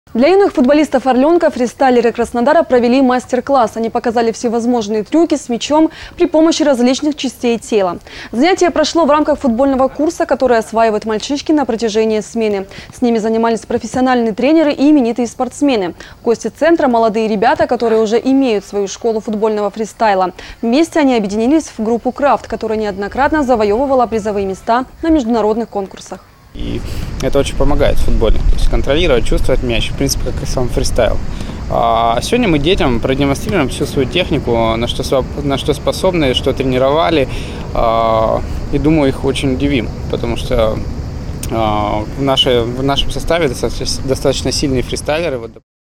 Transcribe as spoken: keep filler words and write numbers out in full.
Для юных футболистов «Орленка» фристайлеры Краснодара провели мастер-класс. Они показали всевозможные трюки с мячом при помощи различных частей тела. Занятие прошло в рамках футбольного курса, который осваивают мальчишки на протяжении смены. С ними занимались профессиональные тренеры и именитые спортсмены. Гости центра – молодые ребята, которые уже имеют свою школу футбольного фристайла. Вместе они объединились в группу «Крафт», которая неоднократно завоевывала призовые места на международных конкурсах. И это очень помогает в футболе. То есть контролировать, чувствовать мяч, в принципе, как и сам фристайл. А сегодня мы детям продемонстрируем всю свою технику, на что, на что способны, что тренировали. И думаю, их очень удивим, потому что в, нашей, в нашем составе достаточно, достаточно сильные фристайлеры.